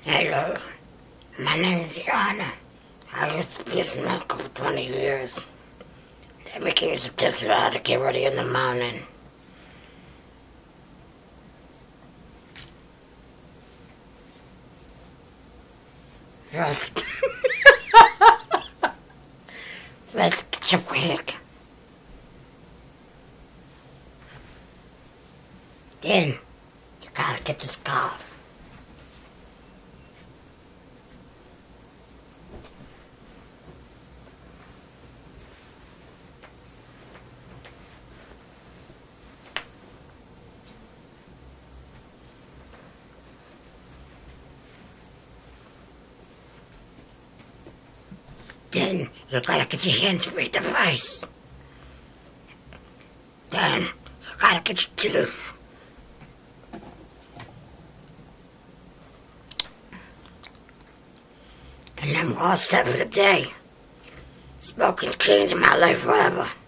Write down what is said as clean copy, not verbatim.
Hello, my name's Yana. I used to be a smoker for 20 years. Let me give you some tips about how to get ready in the morning. First, first get your wig. Then, you gotta get the scarf. Then, you gotta get your hands free the face. Then, you gotta get your tooth. And then we're all set for the day. Smoking changed my life forever.